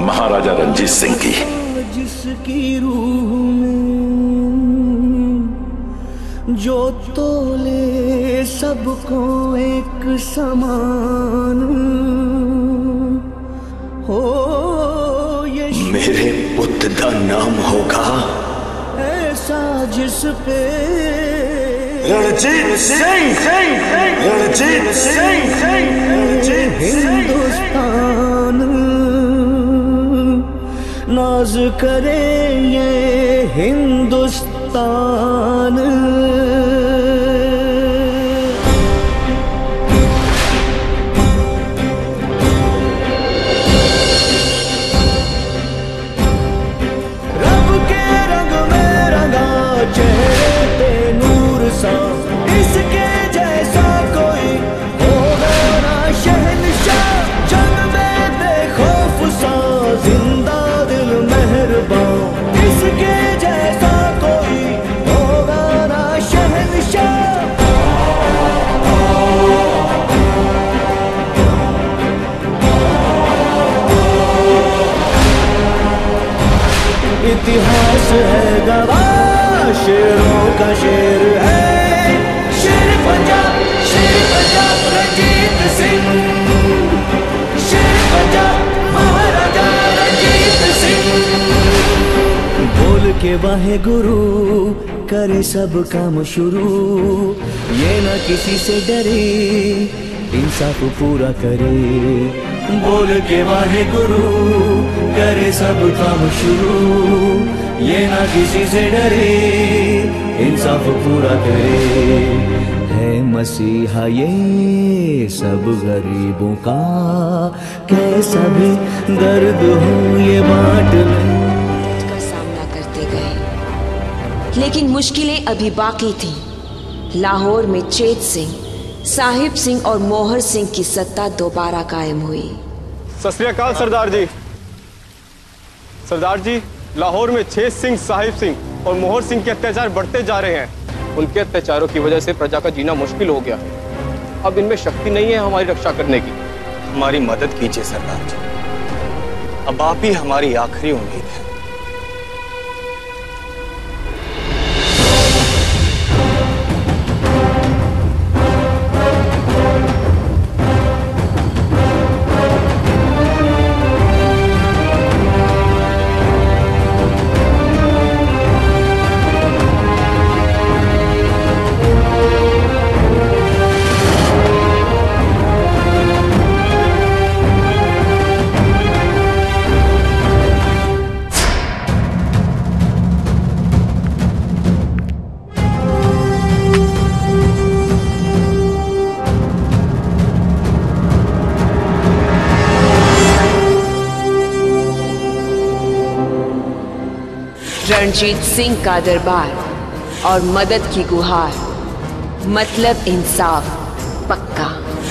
महाराजा रणजीत सिंह की। जिसकी रूह में जो तोले सबको एक समान हो, ये मेरे पुत्र का नाम होगा ऐसा जिस पे रणजीत सिंह। रणजीत सिंह। हिंदुस्तान नाज करे ये हिंदुस्तान। रब के रंग में रंगा चेहरे पे नूर सा, इसके जैसा कोई होगा ना शहंशाह। जंग में बेखौफ सा जिंदा दिल मेहरबान, इसके जैसा कोई होगा ना शहंशाह। इतिहास है गवाह, शेरों का शेर है शेर पंजाब रणजीत सिंह। शेर पंजाब महाराजा रणजीत सिंह। बोल के वाहे गुरु करे सब काम शुरू, ये ना किसी से डरे इंसाफ पूरा करे। बोल के वाहे गुरु करे सब काम शुरू, ये ना किसी से डरे इंसाफ पूरा करे। है मसीहा ये सब गरीबों का, कैसा भी दर्द हो ये बांट ले। का सामना करते गए, लेकिन मुश्किलें अभी बाकी थीं। लाहौर में चेत सिंह, साहिब सिंह और मोहर सिंह की सत्ता दोबारा कायम हुई। सत श्री अकाल सरदार जी। सरदार जी, लाहौर में चेत सिंह, साहिब सिंह और मोहर सिंह के अत्याचार बढ़ते जा रहे हैं। उनके अत्याचारों की वजह से प्रजा का जीना मुश्किल हो गया। अब इनमें शक्ति नहीं है हमारी रक्षा करने की। हमारी मदद कीजिए सरदार जी, अब आप ही हमारी आखिरी उम्मीद है। रणजीत सिंह का दरबार और मदद की गुहार, मतलब इंसाफ पक्का।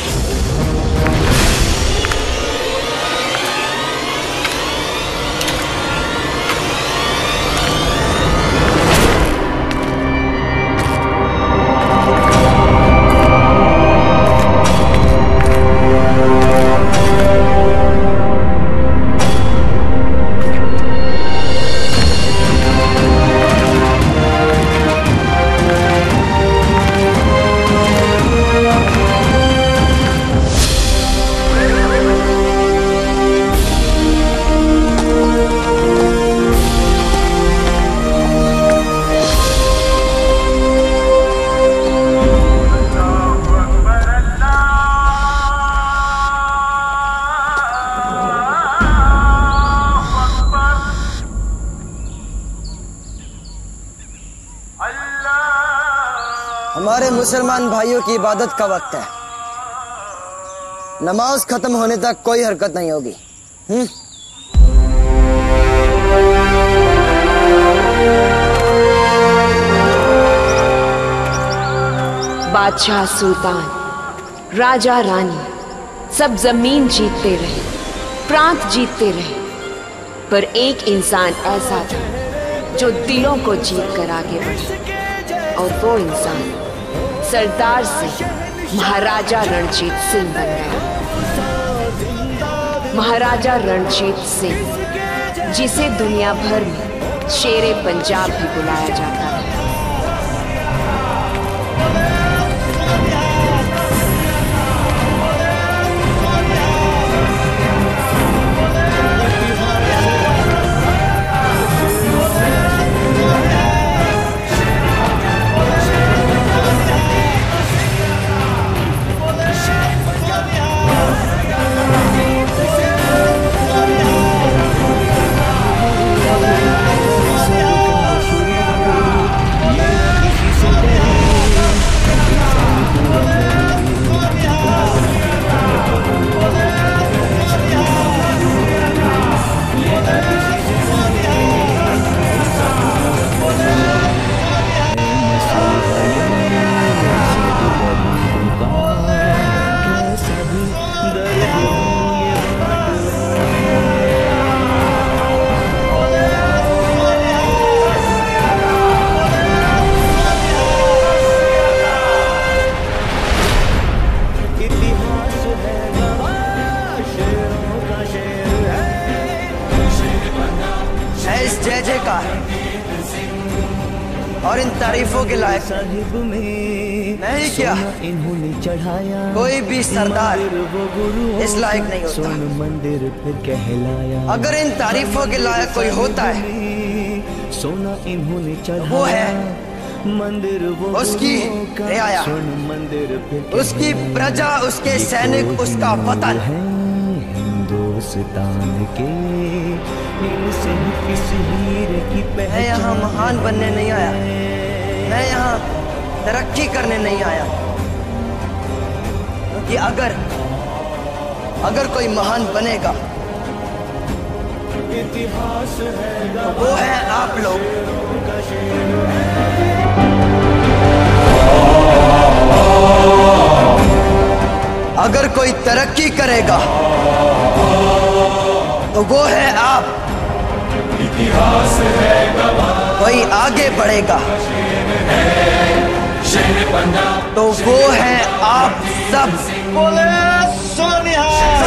हमारे मुसलमान भाइयों की इबादत का वक्त है। नमाज खत्म होने तक कोई हरकत नहीं होगी। बादशाह, सुल्तान, राजा, रानी सब जमीन जीतते रहे, प्रांत जीतते रहे, पर एक इंसान ऐसा था जो दिलों को जीत कर आगे बढ़ा, और वो इंसान सरदार सिंह महाराजा रणजीत सिंह बन गया। महाराजा रणजीत सिंह जिसे दुनिया भर में शेरे पंजाब भी बुलाया जाता है। और इन तारीफों के लायक नहीं क्या कोई भी सरदार इस लायक नहीं होता। अगर इन तारीफों के लायक कोई होता है वो है उसकी रियाया, उसकी प्रजा, उसके सैनिक, उसका वतन। मैं यहाँ महान बनने नहीं आया, मैं यहाँ तरक्की करने नहीं आया, क्योंकि अगर कोई महान बनेगा तो वो है आप लोग। अगर कोई तरक्की करेगा तो वो है आप। कोई आगे बढ़ेगा तो वो है आप सब। बोले सोनिया,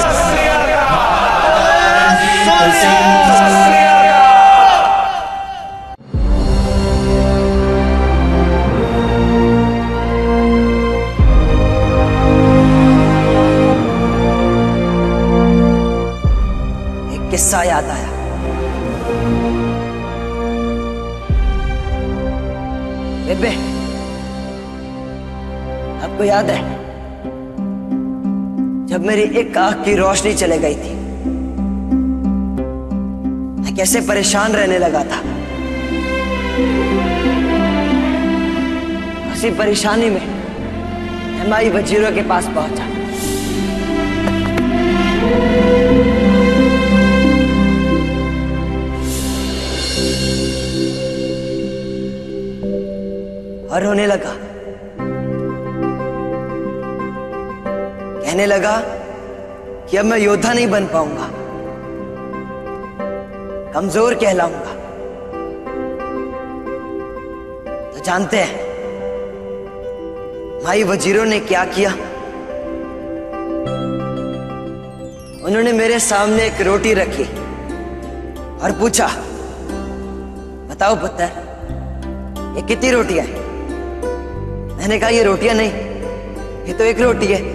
एक किस्सा याद आया। बेबे, आपको याद है जब मेरी एक आंख की रोशनी चले गई थी, मैं कैसे परेशान रहने लगा था। उसी परेशानी में मैं माई वजीरों के पास पहुंचा। और रोने लगा, कहने लगा कि अब मैं योद्धा नहीं बन पाऊंगा, कमजोर कहलाऊंगा। तो जानते हैं माई वजीरों ने क्या किया? उन्होंने मेरे सामने एक रोटी रखी और पूछा, बताओ पुत्र, ये कितनी रोटियां हैं? मैंने कहा, ये रोटियां नहीं, ये तो एक रोटी है।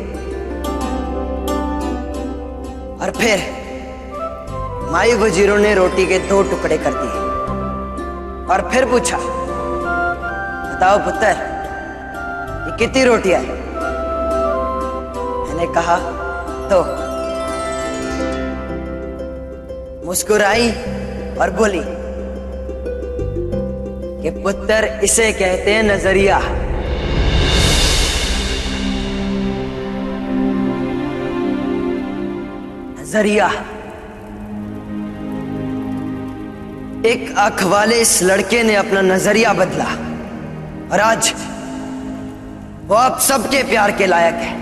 और फिर माई वजीरों ने रोटी के 2 टुकड़े कर दिए और फिर पूछा, बताओ पुत्र, ये कितनी रोटियां हैं? मैंने कहा, 2। मुस्कुराई और बोली कि पुत्र, इसे कहते हैं नजरिया। नजरिया। एक आंख वाले इस लड़के ने अपना नजरिया बदला और आज वो आप सबके प्यार के लायक है।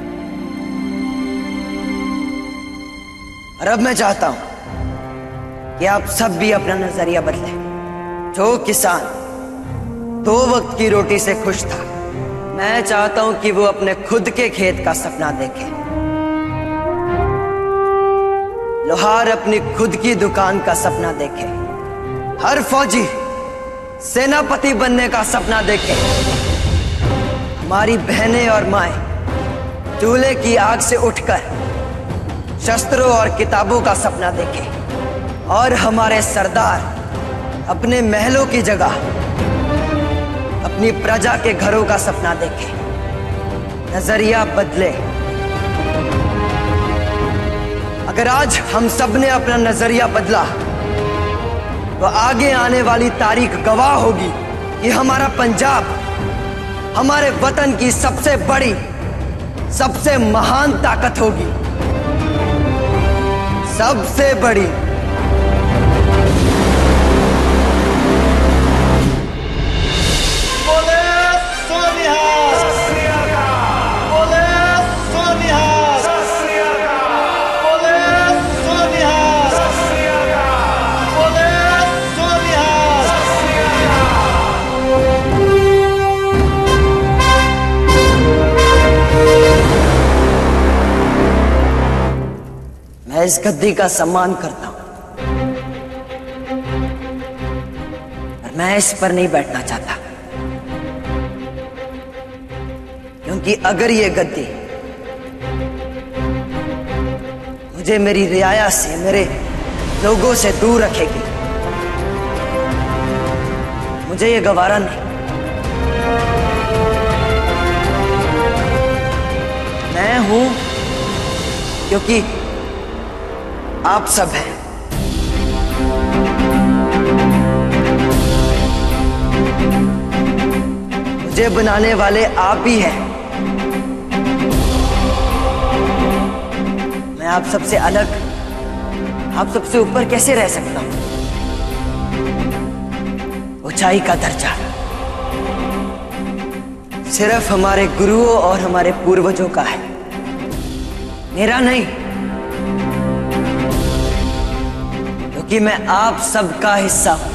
और अब मैं चाहता हूं कि आप सब भी अपना नजरिया बदलें। जो किसान 2 वक्त की रोटी से खुश था, मैं चाहता हूं कि वो अपने खुद के खेत का सपना देखे। लोहार अपनी खुद की दुकान का सपना देखे, हर फौजी सेनापति बनने का सपना देखे, हमारी बहनें और माएं चूल्हे की आग से उठकर शस्त्रों और किताबों का सपना देखे, और हमारे सरदार अपने महलों की जगह अपनी प्रजा के घरों का सपना देखे। नजरिया बदले। अगर आज हम सब ने अपना नजरिया बदला तो आगे आने वाली तारीख गवाह होगी कि हमारा पंजाब हमारे वतन की सबसे बड़ी, सबसे महान ताकत होगी, सबसे बड़ी। मैं इस गद्दी का सम्मान करता हूं, और मैं इस पर नहीं बैठना चाहता, क्योंकि अगर ये गद्दी मुझे मेरी रियाया से, मेरे लोगों से दूर रखेगी, मुझे ये गवारा नहीं। मैं हूं क्योंकि आप सब हैं। मुझे बनाने वाले आप ही हैं। मैं आप सबसे अलग, आप सबसे ऊपर कैसे रह सकता हूं? ऊंचाई का दर्जा सिर्फ हमारे गुरुओं और हमारे पूर्वजों का है, मेरा नहीं, कि मैं आप सबका हिस्सा हूं।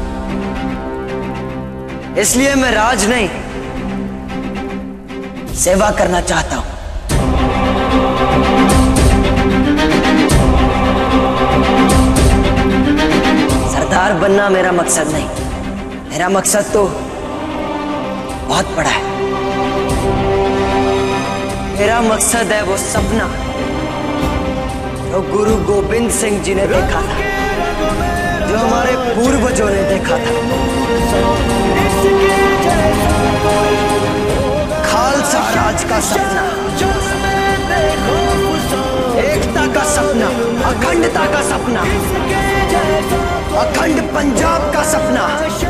इसलिए मैं राज नहीं, सेवा करना चाहता हूं। सरदार बनना मेरा मकसद नहीं, मेरा मकसद तो बहुत बड़ा है। मेरा मकसद है वो सपना जो गुरु गोबिंद सिंह जी ने देखा था, जो हमारे पूर्वजों ने देखा था। खालसा राज का सपना, एकता का सपना, अखंडता का सपना, अखंड पंजाब का सपना।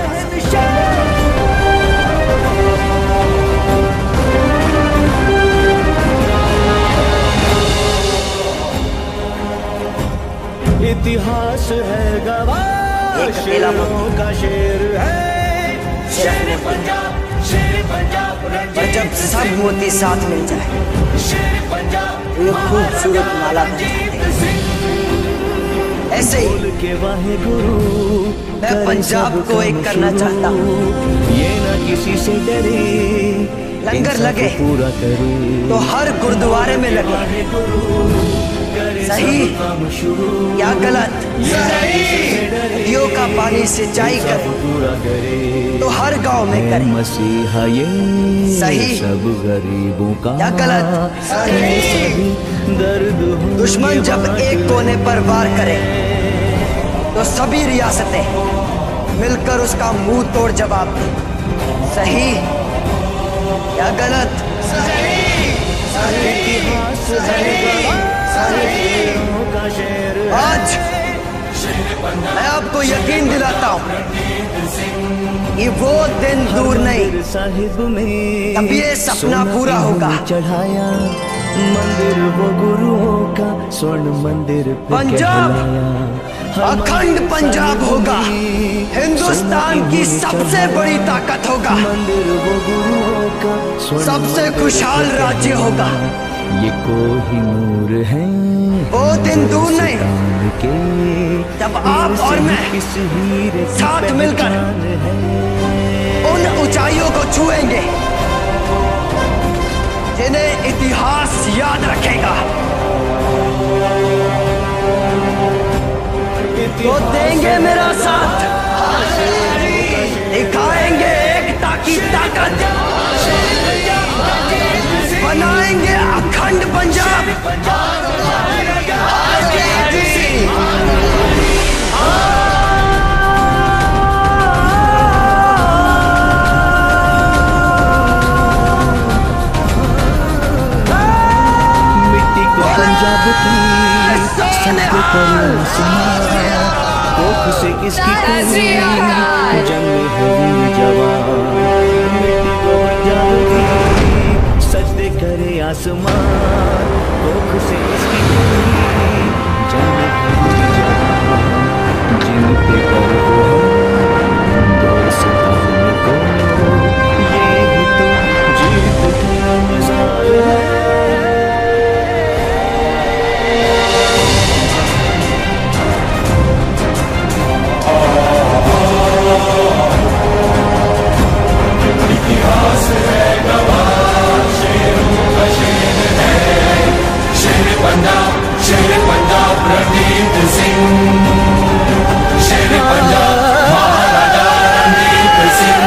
इतिहास है गवाह, शेरों का शेर है शेर पंजाब, शेर पंजाब। और जब सब मोती साथ मिल जाए तो ये खूबसूरत माला बन जाती है। ऐसे ही के वाहे गुरु मैं पंजाब को एक करना चाहता हूँ। ये ना किसी से डरे, लंगर लगे पूरा करे तो हर गुरुद्वारे में लगे। सही या गलत? नदियों का पानी सिंचाई करे तो हर गांव में करे। मसीहा ये सही सब गरीबों का या गलत? सही। दर्द दुश्मन जब एक कोने पर वार करे तो सभी रियासतें मिलकर उसका मुंह तोड़ जवाब दें। सही या गलत? सही। आज मैं आपको यकीन दिलाता हूँ कि वो दिन दूर नहीं, साहिब में तब ये सपना पूरा होगा। चढ़ाया मंदिर वो गुरुओं का, स्वर्ण मंदिर पंजाब, अखंड पंजाब होगा, हिंदुस्तान की सबसे बड़ी ताकत होगा, मंदिर वो गुरुओं का, सबसे खुशहाल राज्य होगा। ये कोहिनूर है वो दिन दूर नहीं जब आप और मैं साथ मिलकर उन ऊंचाइयों को छुएंगे जिन्हें इतिहास याद रखेगा। तो देंगे मेरा साथ, दिखाएंगे एकता की ताकत, बनाएंगे अखंड पंजाब। मिट्टी को पंजाब की सबको करना सुना, कोख से किसकी कोई जंग में हुई जवान। मिट्टी को पंजाब की सजदे करे आसमान, कोख से किसकी कोई जंग में हुई जवान। जिन पे कर वो दौर सताने को, ये ही तो जीत का मजा है। शेर पंजाब रणजीत सिंह, शेर पंजाब महाराजा रणजीत सिंह।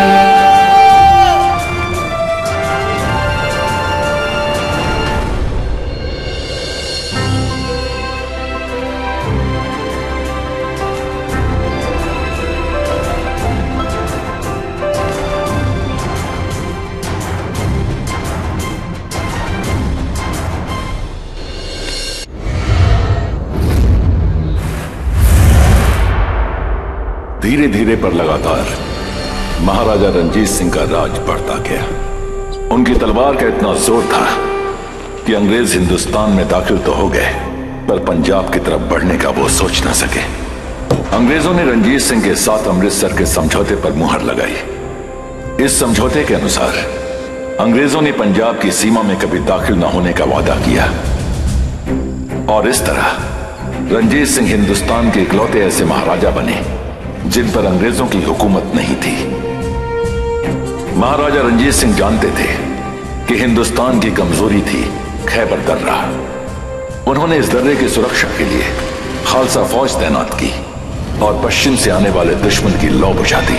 धीरे धीरे पर लगातार महाराजा रणजीत सिंह का राज बढ़ता गया। उनकी तलवार का इतना जोर था कि अंग्रेज हिंदुस्तान में दाखिल तो हो गए, पर पंजाब की तरफ बढ़ने का वो सोच न सके। अंग्रेजों ने रणजीत सिंह के साथ अमृतसर के समझौते पर मुहर लगाई। इस समझौते के अनुसार अंग्रेजों ने पंजाब की सीमा में कभी दाखिल न होने का वादा किया, और इस तरह रणजीत सिंह हिंदुस्तान के इकलौते ऐसे महाराजा बने जिन पर अंग्रेजों की हुकूमत नहीं थी। महाराजा रणजीत सिंह जानते थे कि हिंदुस्तान की कमजोरी थी खैबर दर्रा। उन्होंने इस दर्रे की सुरक्षा के लिए खालसा फौज तैनात की और पश्चिम से आने वाले दुश्मन की लौ बुझा दी।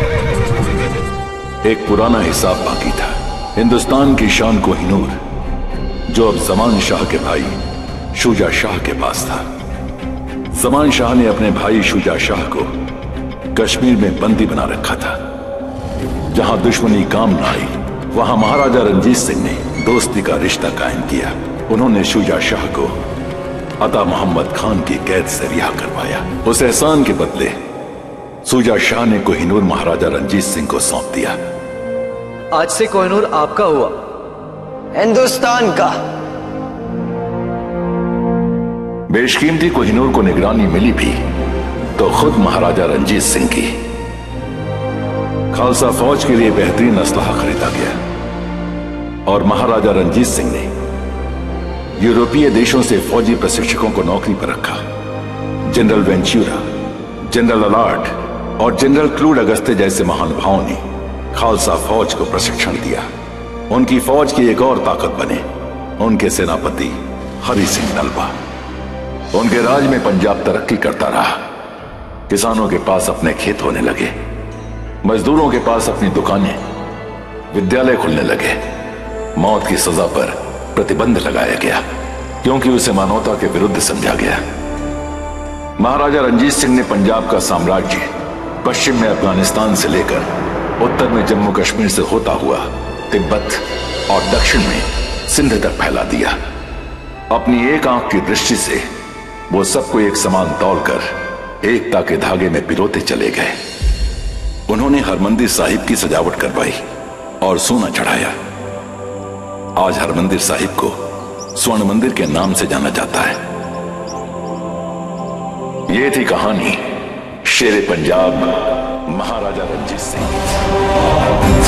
एक पुराना हिसाब बाकी था। हिंदुस्तान की शान कोहिनूर, जो अब जमान शाह के भाई शुजा शाह के पास था। जमान शाह ने अपने भाई शुजा शाह को कश्मीर में बंदी बना रखा था। जहां दुश्मनी काम न आई, वहां महाराजा रणजीत सिंह ने दोस्ती का रिश्ता कायम किया। उन्होंने शुजा शाह को अता मोहम्मद खान की कैद से रिहा करवाया। उस एहसान के बदले शुजा शाह ने कोहिनूर महाराजा रणजीत सिंह को सौंप दिया। आज से कोहिनूर आपका हुआ, हिंदुस्तान का। बेशकीमती कोहिनूर को निगरानी मिली भी तो खुद महाराजा रणजीत सिंह की। खालसा फौज के लिए बेहतरीन असलहा खरीदा गया और महाराजा रणजीत सिंह ने यूरोपीय देशों से फौजी प्रशिक्षकों को नौकरी पर रखा। जनरल वेंचुरा, जनरल अलार्ड और जनरल क्लूड अगस्ते जैसे महानुभावों ने खालसा फौज को प्रशिक्षण दिया। उनकी फौज की एक और ताकत बने उनके सेनापति हरि सिंह नलवा। उनके राज में पंजाब तरक्की करता रहा। किसानों के पास अपने खेत होने लगे, मजदूरों के पास अपनी दुकानें, विद्यालय खुलने लगे। मौत की सजा पर प्रतिबंध लगाया गया क्योंकि उसे मानवता के विरुद्ध समझा गया। महाराजा रणजीत सिंह ने पंजाब का साम्राज्य पश्चिम में अफगानिस्तान से लेकर उत्तर में जम्मू कश्मीर से होता हुआ तिब्बत और दक्षिण में सिंध तक फैला दिया। अपनी एक आंख की दृष्टि से वो सबको एक समान तौलकर एकता के धागे में पिरोते चले गए। उन्होंने हरमंदिर साहिब की सजावट करवाई और सोना चढ़ाया। आज हरमंदिर साहिब को स्वर्ण मंदिर के नाम से जाना जाता है। ये थी कहानी शेर पंजाब महाराजा रणजीत सिंह।